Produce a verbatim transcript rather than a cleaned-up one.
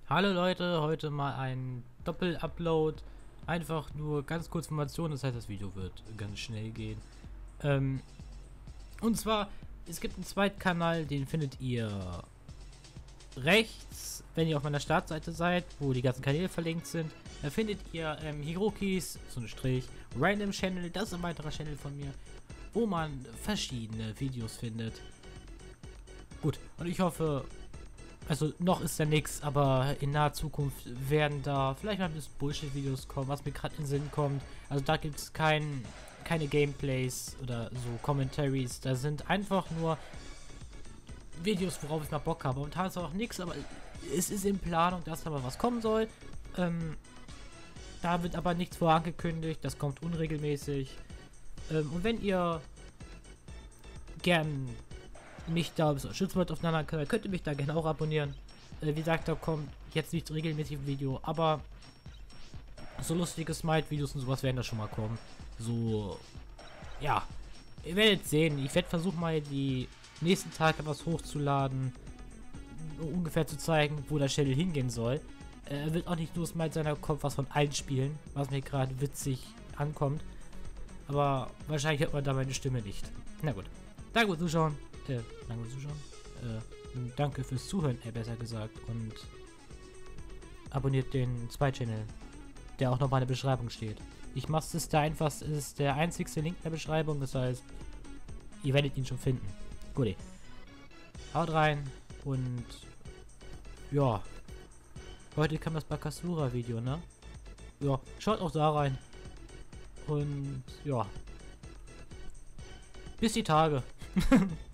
Hallo Leute, heute mal ein Doppel-Upload. Einfach nur ganz kurz Informationen, das heißt, das Video wird ganz schnell gehen. Ähm, und zwar, es gibt einen zweiten Kanal, den findet ihr rechts, wenn ihr auf meiner Startseite seid, wo die ganzen Kanäle verlinkt sind. Da findet ihr ähm, Hirokis, so ein Strich, Random Channel, das ist ein weiterer Channel von mir, wo man verschiedene Videos findet. Gut, und ich hoffe, also noch ist da nichts, aber in naher Zukunft werden da vielleicht mal ein bisschen Bullshit-Videos kommen, was mir gerade in den Sinn kommt. Also da gibt es kein, keine Gameplays oder so Commentaries. Da sind einfach nur Videos, worauf ich mal Bock habe. Und ist auch nichts, aber es ist in Planung, dass da mal was kommen soll. Ähm, da wird aber nichts vorangekündigt, das kommt unregelmäßig. Ähm, und wenn ihr gern mich da unterstützen wollt auf einem anderen Kanal, könnt ihr mich da gerne auch abonnieren. Äh, wie gesagt, da kommt jetzt nicht regelmäßig ein Video, aber so lustige Smite-Videos und sowas werden da schon mal kommen. So, ja, ihr werdet sehen. Ich werde versuchen, mal die nächsten Tage was hochzuladen, um ungefähr zu zeigen, wo der Channel hingehen soll. Äh, er wird auch nicht nur Smite sein, da kommt was von allen Spielen, was mir gerade witzig ankommt. Aber wahrscheinlich hört man da meine Stimme nicht. Na gut. Danke fürs Zuschauen. Äh, danke fürs Zuschauen. Äh, danke fürs Zuhören, äh, besser gesagt. Und abonniert den Zwei-Channel, der auch nochmal in der Beschreibung steht. Ich mach's es da einfach, es ist der einzigste Link in der Beschreibung, das heißt, ihr werdet ihn schon finden. Gut. Haut rein und ja. Heute kam das Bakasura-Video, ne? Ja, schaut auch da rein. Und ja. Bis die Tage.